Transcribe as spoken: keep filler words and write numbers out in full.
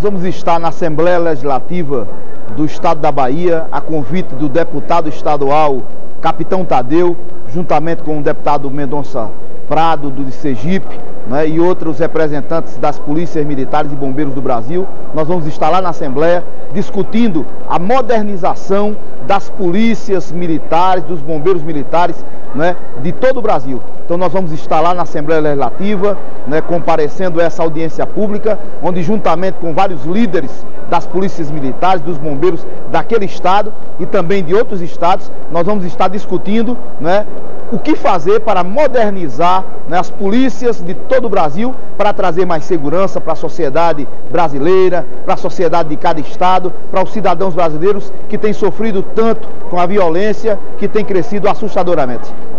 vamos estar na Assembleia Legislativa do Estado da Bahia, a convite do deputado estadual Capitão Tadeu, juntamente com o deputado Mendonça Prado, do Sergipe, né, e outros representantes das polícias militares e bombeiros do Brasil. Nós vamos estar lá na Assembleia discutindo a modernização das polícias militares, dos bombeiros militares, né, de todo o Brasil. Então nós vamos estar lá na Assembleia Legislativa, né, comparecendo a essa audiência pública, onde juntamente com vários líderes das polícias militares, dos bombeiros daquele estado e também de outros estados, nós vamos estar discutindo, né, o que fazer para modernizar, né, as polícias de todo o Brasil, para trazer mais segurança para a sociedade brasileira, para a sociedade de cada estado, para os cidadãos brasileiros que têm sofrido tanto com a violência que tem crescido assustadoramente.